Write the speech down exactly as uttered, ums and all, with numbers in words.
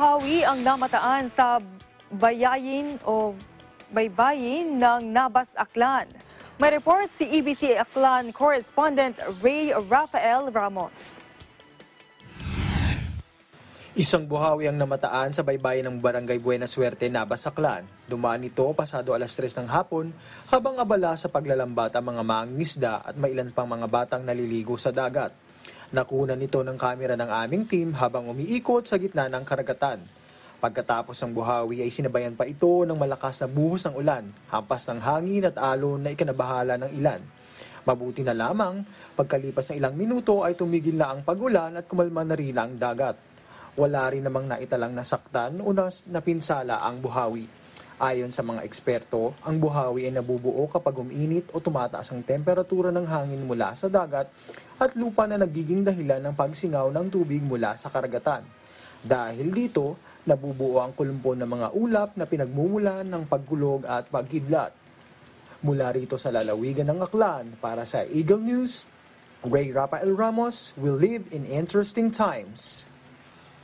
Buhawi ang namataan sa bayayin o baybayin ng Nabas, Aklan. May report si E B C Aklan correspondent Ray Rafael Ramos. Isang buhawi ang namataan sa baybayin ng Barangay Buena Suerte, Nabas, Aklan. Dumaan ito pasado alas tres ng hapon habang abala sa paglalambat ang mga mangingisda at may ilan pang mga batang naliligo sa dagat. Nakunan ito ng kamera ng aming team habang umiikot sa gitna ng karagatan. Pagkatapos ng buhawi ay sinabayan pa ito ng malakas na buhos ng ulan, hampas ng hangin at alon na ikinabahala ng ilan. Mabuti na lamang, pagkalipas ng ilang minuto ay tumigil na ang pag-ulan at kumalma na rin ang dagat. Wala rin namang naitalang nasaktan o napinsala ang buhawi. Ayon sa mga eksperto, ang buhawi ay nabubuo kapag uminit o tumataas ang temperatura ng hangin mula sa dagat at lupa na nagiging dahilan ng pagsingaw ng tubig mula sa karagatan. Dahil dito, nabubuo ang kulumpon ng mga ulap na pinagmumulan ng pagkulog at pagkidlat. Mula rito sa lalawigan ng Aklan, para sa Eagle News, Ray Rafael Ramos will live in interesting times.